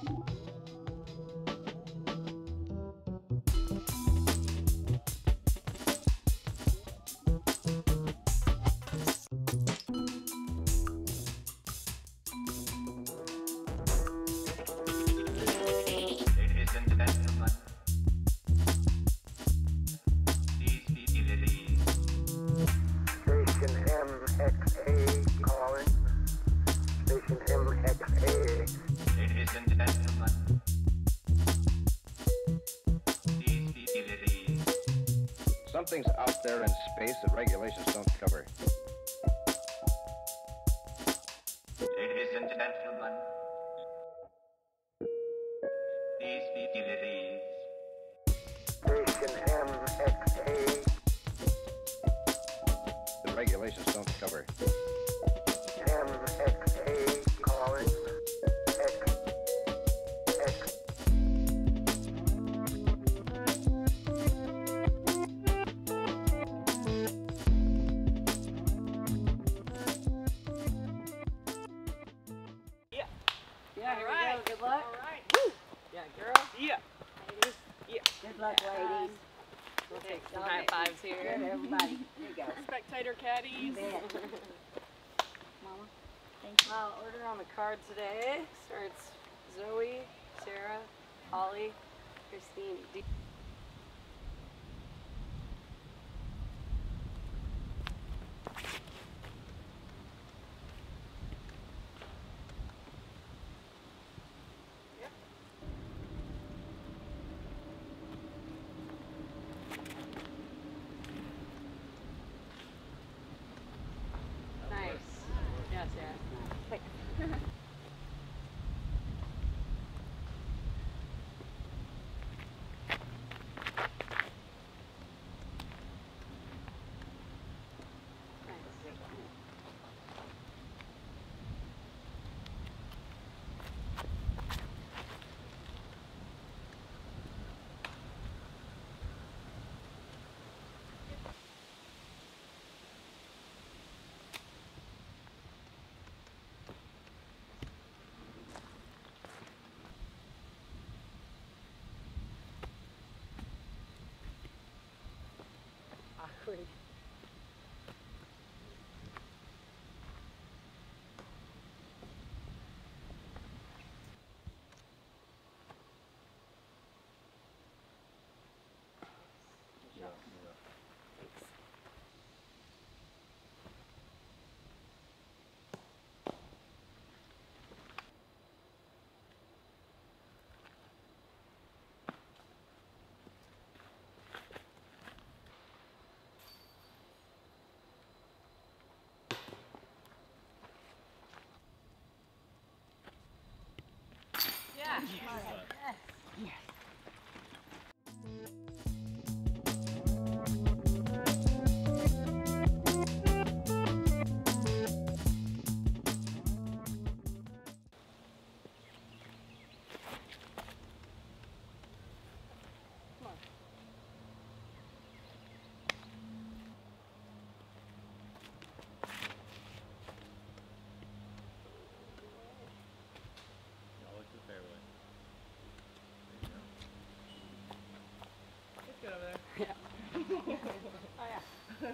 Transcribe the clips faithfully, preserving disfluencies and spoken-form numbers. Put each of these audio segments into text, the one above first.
Something's out there in space that regulations don't cover. Ladies and gentlemen, these be ladies. Station M X A. The regulations don't cover. M X A calling. X. X. Yeah, here we go. Good luck. All right. Woo. Yeah, girl. Yeah. Ladies. Yeah. Good luck, ladies. We'll take some Y'all high get- fives here. Good, everybody. Here you go. Spectator caddies. Bet. Mama, thank you. Uh, order on the card today starts Zoe, Sarah, Holly, Christine, D. Nice. Yes, yes. Awkward. Yeah. Yes. Good over there. Yeah. Oh yeah.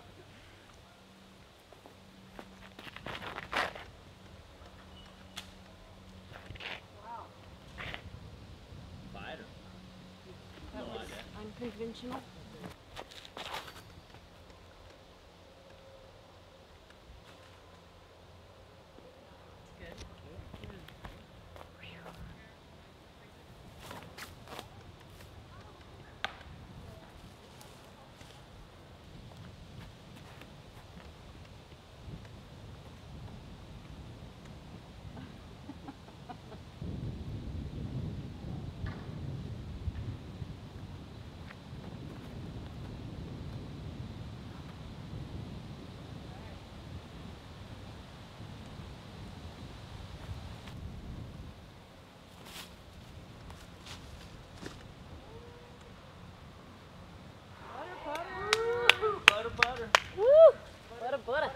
Wow. Fighter. That No was idea. unconventional. Good. Butter, butter. Woo! Butter, butter.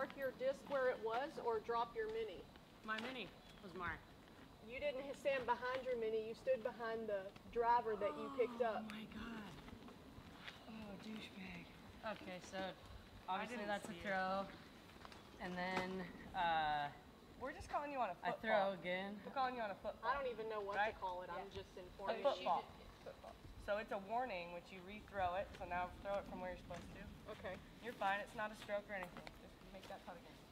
mark your disc where it was or drop your mini? My mini was marked. You didn't stand behind your mini, you stood behind the driver that you picked up. Oh my god. Oh, douchebag. Okay, so obviously that's a throw. And then uh, We're just calling you on a I football. throw again. We're calling you on a football. I don't even know what Right? to call it, I'm Yeah. just A informing football. Football. So it's a warning, which you re-throw it. So now throw it from where you're supposed to. you. Okay. You're fine. It's not a stroke or anything. Just make that putt again.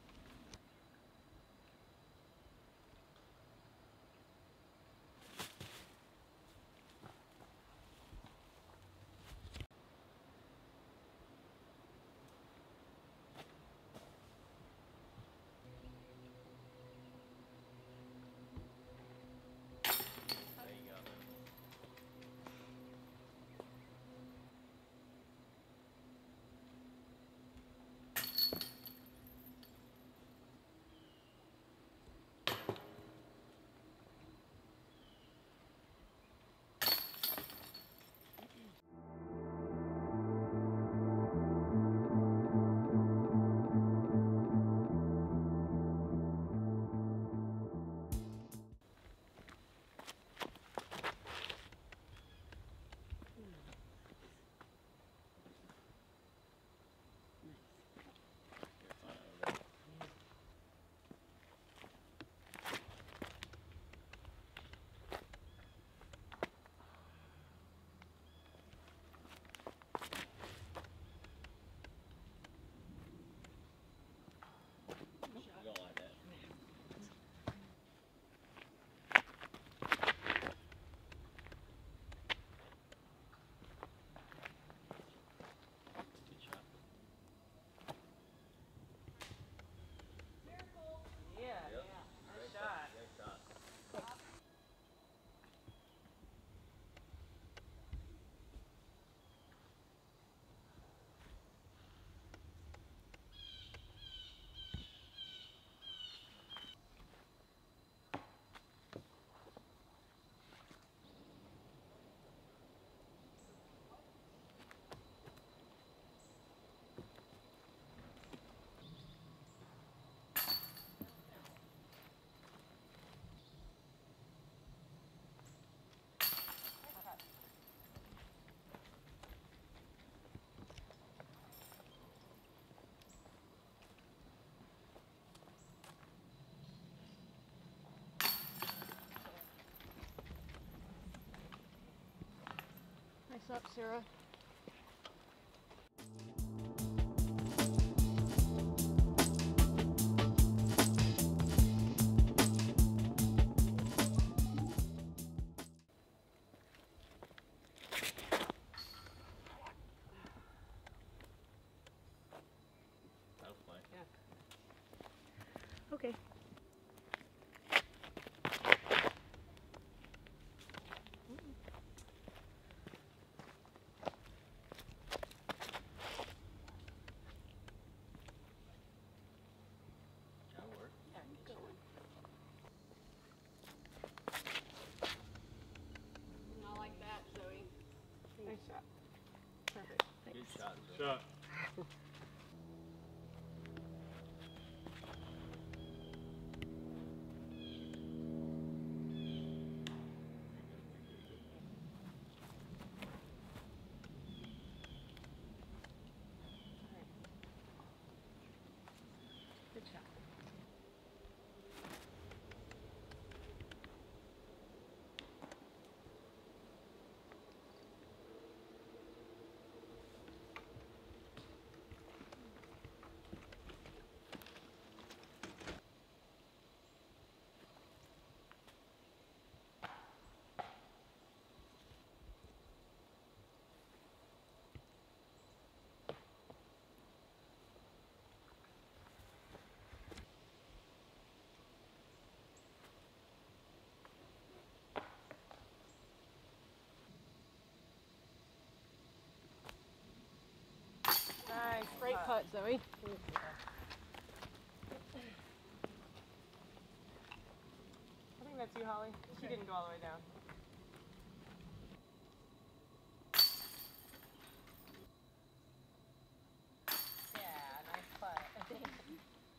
Nice up, Sarah. Okay. Not like that, Zoe. Nice shot. Perfect. Thanks. Good shot. Shot. Good shot. Nice. Great putt, Zoe. I think that's you, Holly. She didn't go all the way down. Yeah, nice putt.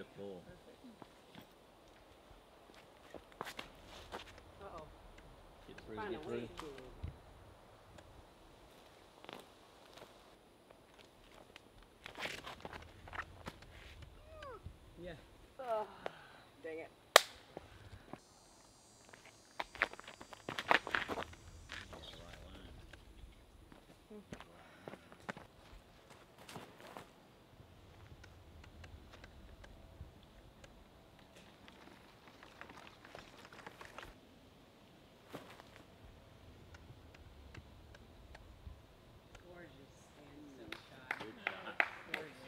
good pull. Uh-oh. Get through, Find get a through. way to. Yeah. Oh, dang it. Gorgeous standing shot. Good shot. Gorgeous.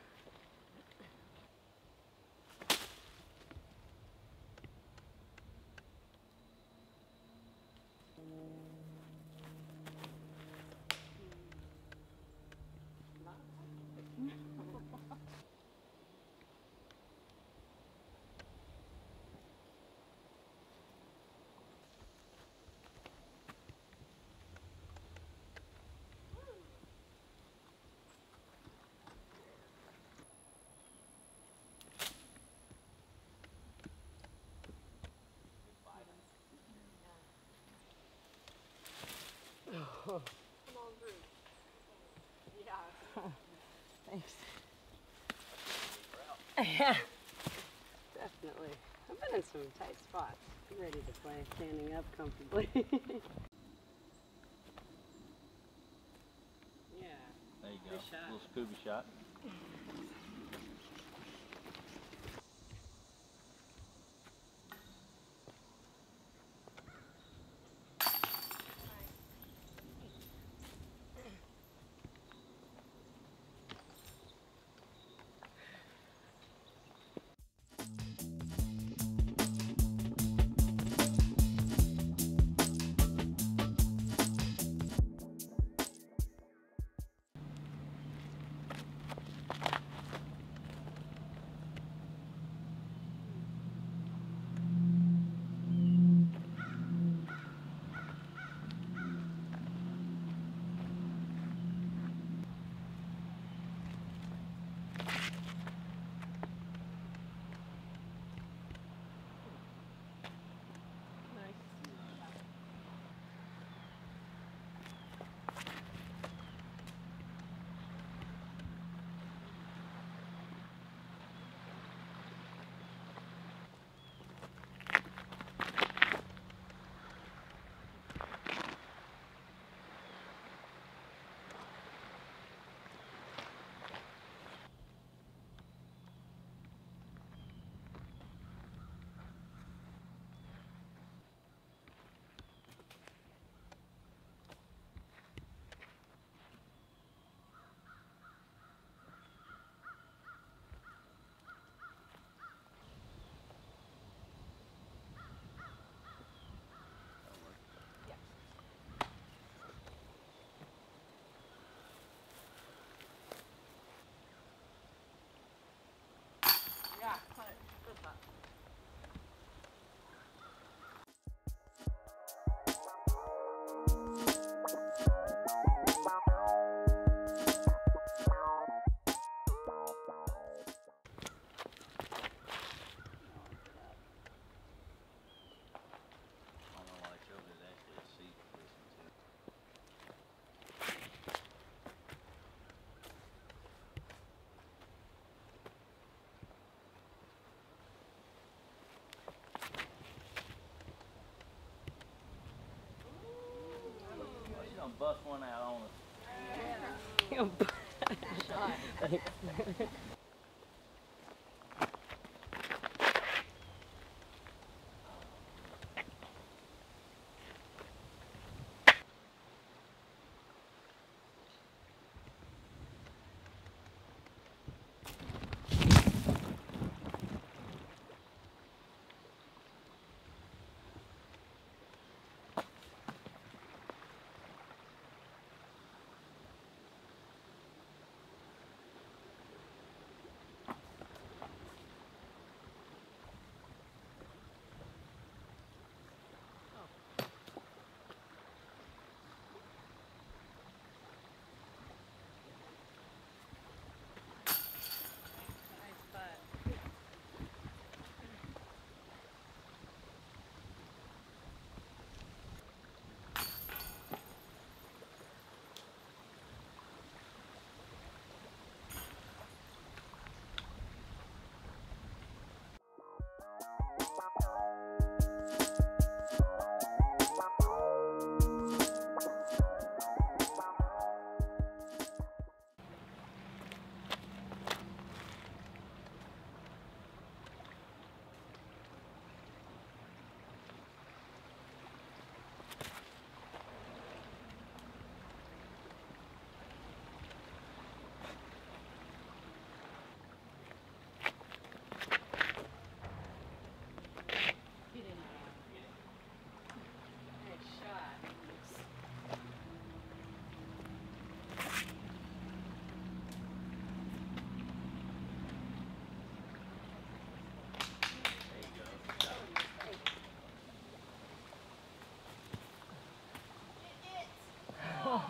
Come on through. Yeah. Thanks. Definitely. I've been in some tight spots. I'm ready to play standing up comfortably. Yeah. There you go. Good shot. Little scuba shot. Yeah, cut it. Good shot. I don't know why I showed it actually a seat to listen to. Oh, she's gonna bust one out on us.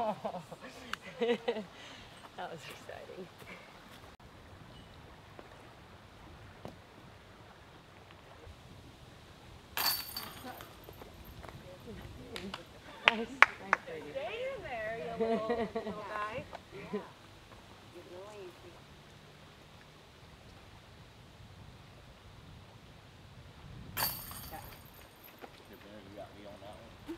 That was exciting. Nice, nice birdie. Stay in there, you little, little guy. You got me on that one.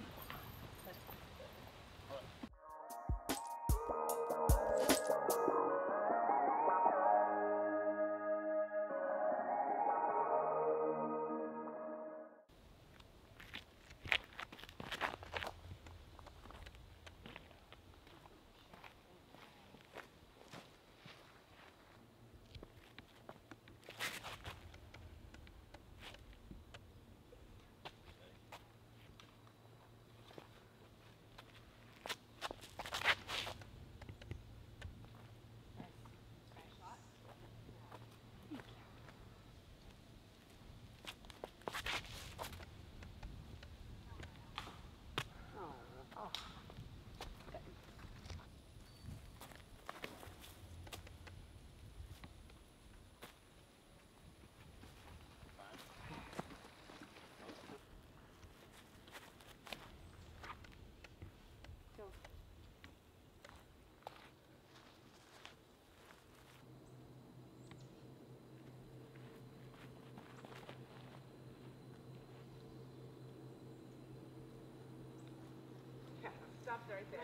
Stopped right there.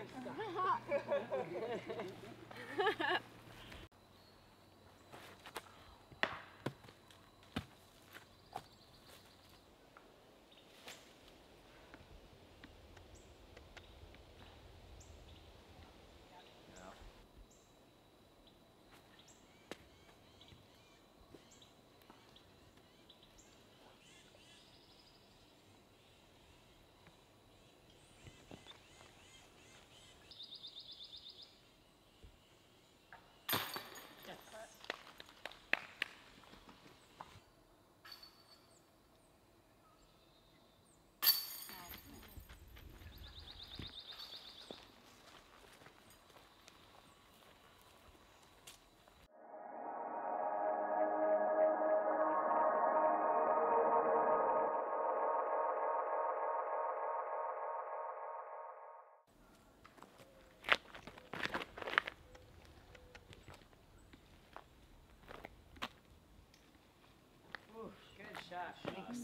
Good shot. Thanks.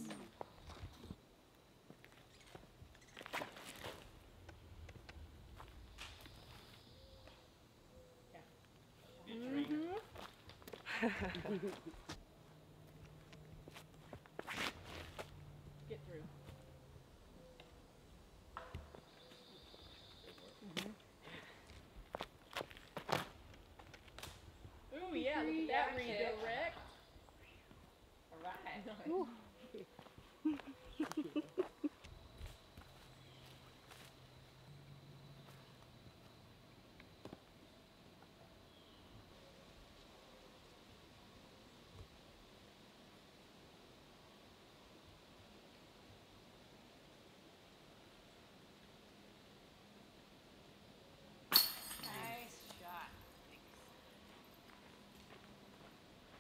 Get through. Ooh, yeah, look at that redirect. All right. Ooh. Nice shot. Thanks.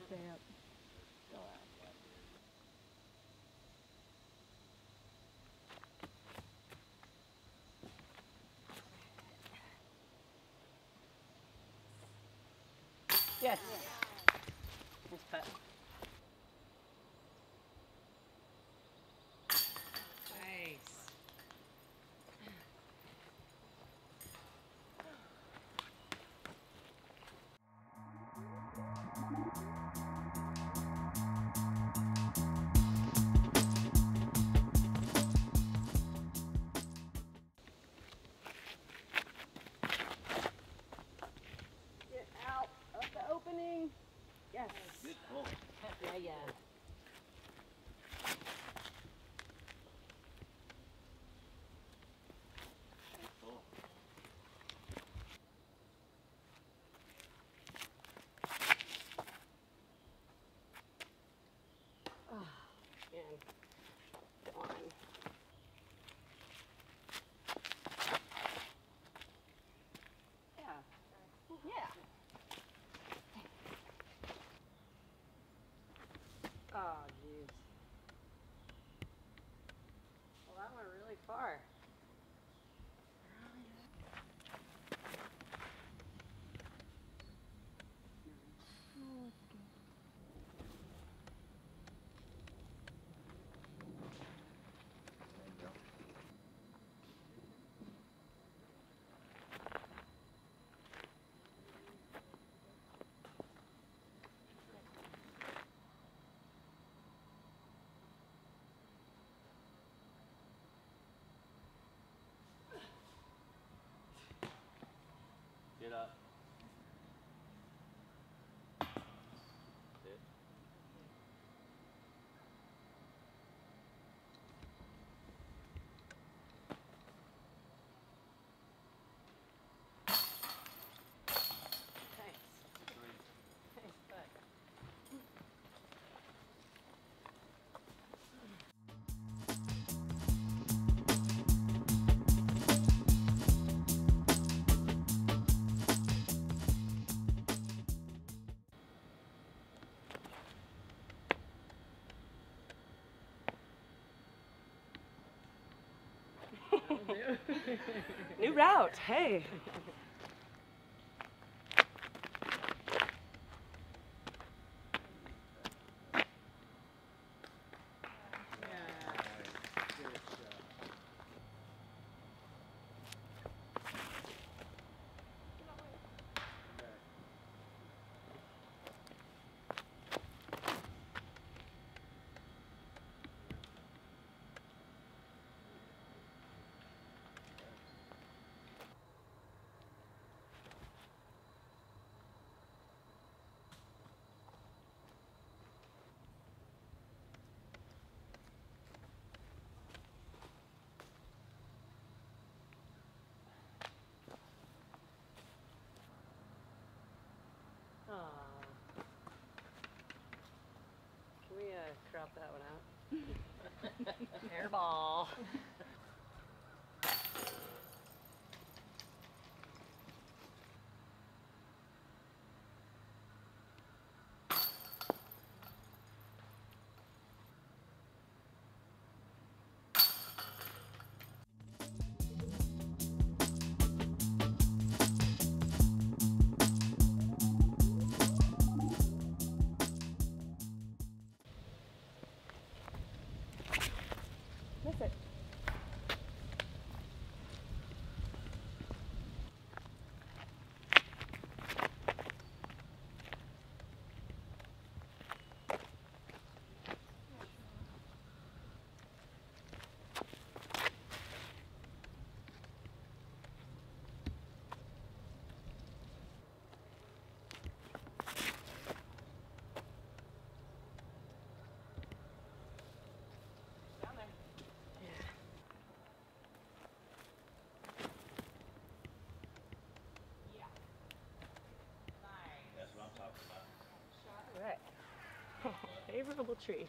Stay up. Go out. Yes. Nice putt. Nice. Get out of the opening. Yes. Good pull. Yeah, yeah. Good pull. Oh, man. Go on. Yeah. Yeah. Oh, jeez. Well, that went really far. Get up. Sit. Thanks. Three. Thanks, bud. New route. Hey. Aw. Can we uh, crop that one out? Airball. Miss it. Down there. Yeah. That's what I'm talking about. All right. Favorable tree.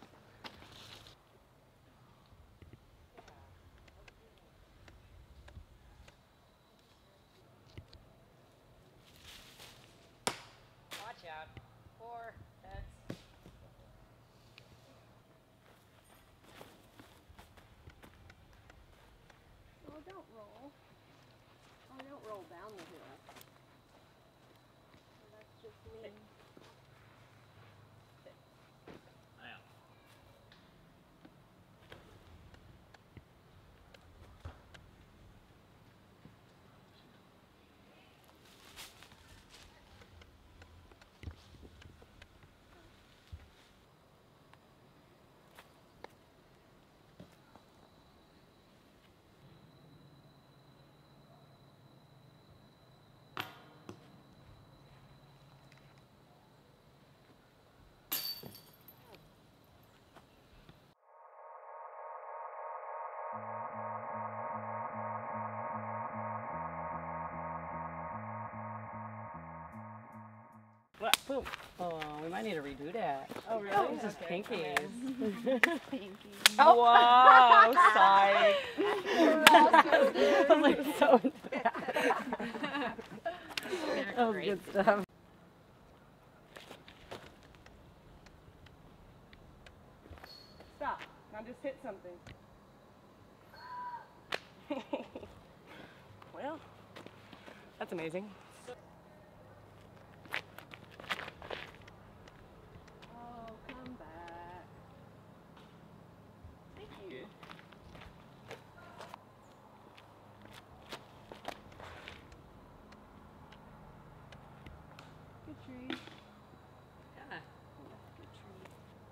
Watch out. Four heads. Boom. Oh, we might need to redo that. Oh, really? This is Okay, pinkies. Oh. Wow, psych. I was like so into that. That was good stuff. Stop. Now just hit something. Well, that's amazing. Oh, come back. Thank you. Good tree. Yeah. Good tree.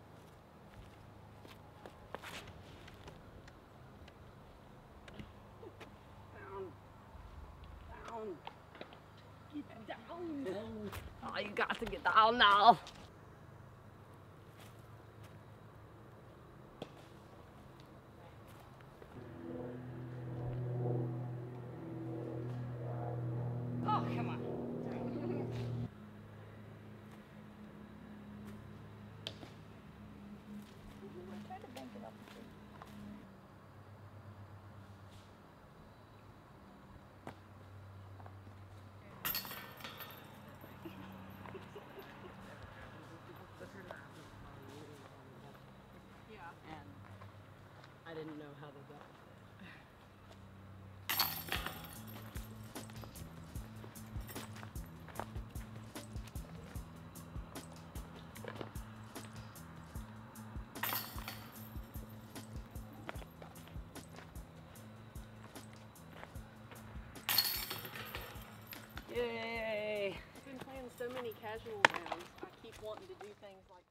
Down. Down. Get down. Oh, you got to get down now. Oh, come on. And I didn't know how to go. Yay! I've been playing so many casual rounds. I keep wanting to do things like